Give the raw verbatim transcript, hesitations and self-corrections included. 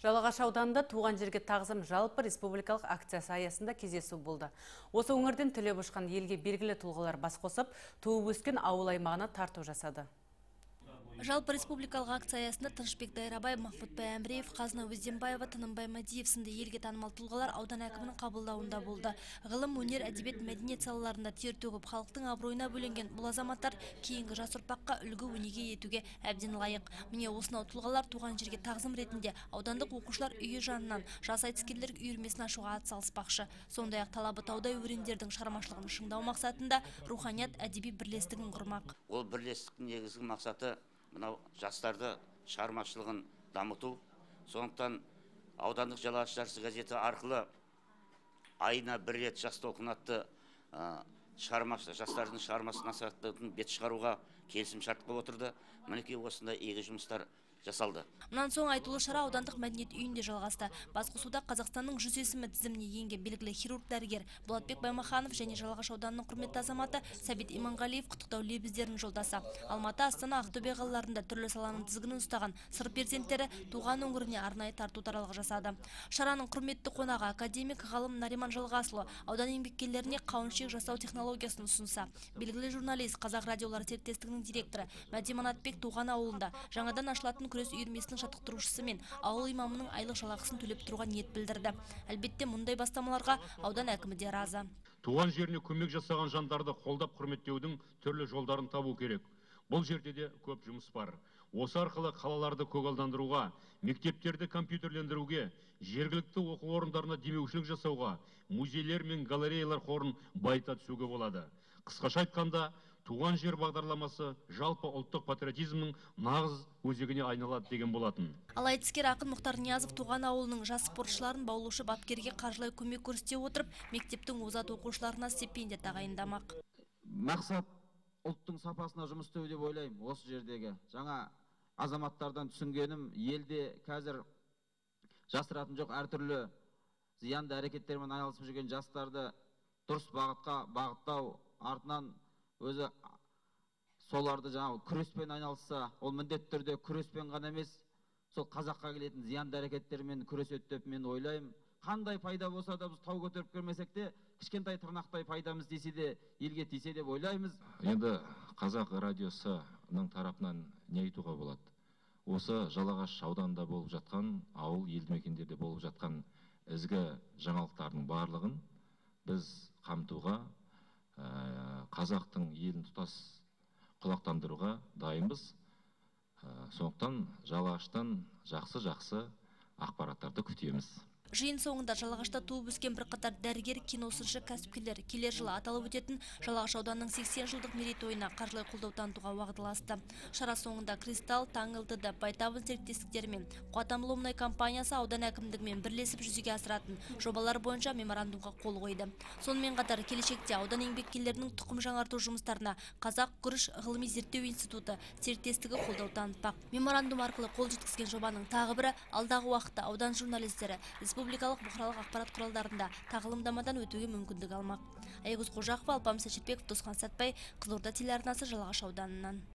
Жалағаш ауданында туған жерге тағзым жалпы республикалық акциясы аясында кездесу болды. Осы өңірден түлеп ұшқан елге белгілі тұлғалар бас қосып, туып өскен ауыл аймағына тарту жасады. Жалпы республикалық акция аясында Тынышбек Дайрабай, Махмудбай Әміреев, Қазына Өзденбаева, Тынымбай Мадиев сынды елге танымал тұлғалар аудан әкімінің қабылдауында болды. Ғылым, өнер, әдебиет, мәдениет салаларында тер төгіп, халықтың абыройына бөленген бұл азаматтар кейінгі жас ұрпаққа үлгі өнеге етуге әбден лайық. Міне осынау тұлғалар туған жерге тағзым ретінде аудандық оқушылар үйі жанынан жас айтыскерлер үйірмесін ашуға атсалыспақшы. Сондай-ақ талабы таудай өрендердің шығармашылығын шыңдау мақсатында руханият әдеби бірлестігін құрмақ. Ол бірлестіктің негізгі мақсаты мынау жастарды шығармашылығын дамыту. Сондықтан аудандық Жалағаш жарысы газеті арқылы айына бір рет жас толқын атты жастардың шығармасын насихаттайтын бет шығаруға келісім шарт қылып отырды. Мінекей осындай игі жұмыстар жасалды. Мұнан соң айтулы шара аудандық мәдениет үйінде жалғасты. Басқосуда Қазақстанның жүз есімі тізіміне енген белгілі хирург дәрігер Болатбек Баймаханов және Жалағаш ауданының құрметті азаматы Сәбит Иманғалиев құттықтау лебіздерін жолдаса. Алматы, Астана, Ақтөбе қалаларында түрлі саланың тізгінін ұстаған сыр перзенттері туған өңіріне арнайы тарту таралғы жасады. Шараның құрметті қонағы академик ғалым Нариман Жалғасұлы аудан еңбеккерлеріне қауыншек жасау технологиясын ұсынса, белгілі журналист Қазақ радиолары серіктестігінің директоры Мәди Манатбек туған ауылында жаңадан ашылатын күрес үйірмесінің жаттықтырушысы мен ауыл имамының айлық жалақысын төлеп тұруға ниет білдірді. Әлбетте мұндай бастамаларға аудан әкімі де разы. Туған жеріне көмек жасаған жандарды қолдап құрметтеудің түрлі жолдарын табу керек. Бұл жерде де көп жұмыс бар. Осы арқылы қалаларды көгалдандыруға, мектептерді компьютерлендіруге, жергілікті оқу орындарына демеушілік жасауға, музейлер мен галереялар қорын байыта түсуге болады. Қысқаша айтқанда, туған жер бағдарламасы жалпы ұлттық патриотизмнің нағыз өзегіне айналады деген болатын. Ал айтыскер ақын Мұхтар Ниязов туған ауылының жас спортшыларын баулушы бапкерге қаржылай көмек көрсете отырып, мектептің озат оқушыларына стипендия тағайындамақ. Мақсат ұлттың сапасына жұмыс істеу деп ойлаймын. Осы жердегі жаңа азаматтардан түсінгенім, елде қазір жасыратын жоқ, әртүрлі зиянды әрекеттермен айналысып жүрген жастарды дұрыс бағытқа бағыттау, артынан өзі соларды жаңағы күреспен айналысса, ол міндетті түрде күреспен ғана емес, сол қазаққа келетін зиянды әрекеттермен күреседі деп мен ойлаймын. Қандай пайда болса да біз тау көтеріп көрмесек те, кішкентай тырнақтай пайдамыз тисе де, елге тисе деп ойлаймыз. Енді Қазақ радиосының тарапынан не айтуға болады? Осы Жалағаш ауданында болып жатқан, ауыл елді мекендерде болып жатқан ізгі жаңалықтардың барлығын біз қамтуға, қазақтың елін тұтас құлақтандыруға дайынбыз. Сондықтан Жалағаштан жақсы-жақсы ақпараттарды күтеміз. Жиын соңында Жалағашта туып өскен бірқатар дәрігер, киносыншы кәсіпкерлер келер жылы аталып өтетін Жалағаш ауданының сексен жылдық мерейтойына қаржылай қолдау танытуға уағдаласты. Шара соңында Кристалл, Таң ЛТД, Байтабын серіктестіктері мен Қуатамлы мұнай компаниясы аудан әкімдігімен бірлесіп жүзеге асыратын жобалар бойынша меморандумға қол қойды. Сонымен қатар келешекте аудан еңбеккерлерінің тұқым жаңарту жұмыстарына Қазақ күріш ғылыми зерттеу институты серіктестігі қолдау танытпақ. Меморандум арқылы қол жеткізген жобаның тағы бірі алдағы уақытта аудан журналистері республикалық бұқаралық ақпарат құралдарында тағылымдамадан өтуге мүмкіндік алмақ. Аягөз Қожақова, Алпамыс Әшірбеков, Досхан Сәтбай, Қызылорда телеарнасы, Жалағаш ауданынан.